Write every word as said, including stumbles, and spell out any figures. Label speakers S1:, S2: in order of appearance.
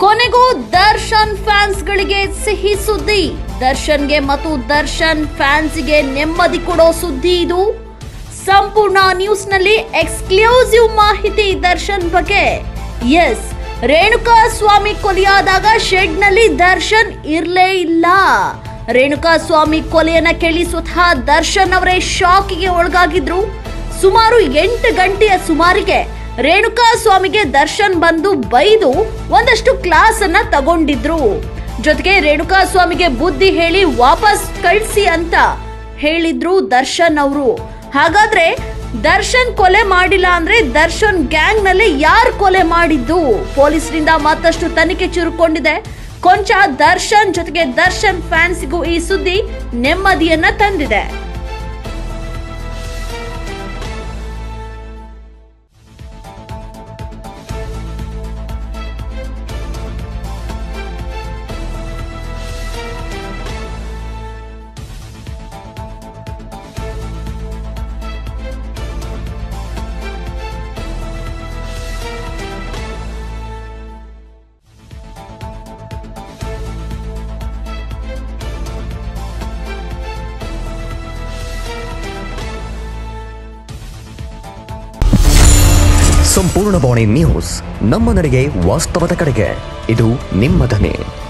S1: ಕೊನೆಗೂ ದರ್ಶನ್ ಫ್ಯಾನ್ಸ್ ಗಳಿಗೆ ಸಿಹಿ ಸುದ್ದಿ. ದರ್ಶನ್ಗೆ ಮತ್ತು ದರ್ಶನ್ ಫ್ಯಾನ್ಸ್ಗೆ ನೆಮ್ಮದಿ ಕೊಡೋ ಸುದ್ದಿ ಇದು. ಸಂಪೂರ್ಣ ನ್ಯೂಸ್ ನಲ್ಲಿ ಎಕ್ಸ್ಕ್ಲೂಸಿವ್ ಮಾಹಿತಿ ದರ್ಶನ್ ಬಗ್ಗೆ. ಎಸ್, ರೇಣುಕಾ ಸ್ವಾಮಿ ಕೊಲೆಯಾದಾಗ ಶೆಡ್ ನಲ್ಲಿ ದರ್ಶನ್ ಇರ್ಲೇ ಇಲ್ಲ. ರೇಣುಕಾ ಸ್ವಾಮಿ ಕೊಲೆಯನ್ನ ಕೇಳಿ ಸ್ವತಃ ದರ್ಶನ್ ಅವರೇ ಶಾಕಿಗೆ ಒಳಗಾಗಿದ್ರು. ಸುಮಾರು ಎಂಟು ಗಂಟೆಯ ಸುಮಾರಿಗೆ ರೇಣುಕಾ ಸ್ವಾಮಿಗೆ ದರ್ಶನ್ ಬಂದು ಬೈದು ಒಂದಷ್ಟು ಕ್ಲಾಸ್ ಅನ್ನ ತಗೊಂಡಿದ್ರು. ಜೊತೆಗೆ ರೇಣುಕಾ ಸ್ವಾಮಿಗೆ ಬುದ್ಧಿ ಹೇಳಿ ವಾಪಸ್ ಕಳಿಸಿ ಅಂತ ಹೇಳಿದ್ರು ದರ್ಶನ್ ಅವರು. ಹಾಗಾದ್ರೆ ದರ್ಶನ್ ಕೊಲೆ ಮಾಡಿಲ್ಲ ಅಂದ್ರೆ ದರ್ಶನ್ ಗ್ಯಾಂಗ್ ನಲ್ಲಿ ಯಾರು ಕೊಲೆ ಮಾಡಿದ್ದು? ಪೊಲೀಸರಿಂದ ಮತ್ತಷ್ಟು ತನಿಖೆ ಚುರುಕೊಂಡಿದೆ. ಕೊಂಚ ದರ್ಶನ್ ಜೊತೆಗೆ ದರ್ಶನ್ ಫ್ಯಾನ್ಸ್ಗೂ ಈ ಸುದ್ದಿ ನೆಮ್ಮದಿಯನ್ನ ತಂದಿದೆ.
S2: ಸಂಪೂರ್ಣ ಬಾಣಿ ನ್ಯೂಸ್, ನಮ್ಮ ನಡೆಗೆ ವಾಸ್ತವದ ಕಡೆಗೆ. ಇದು ನಿಮ್ಮ ಧ್ವನಿ.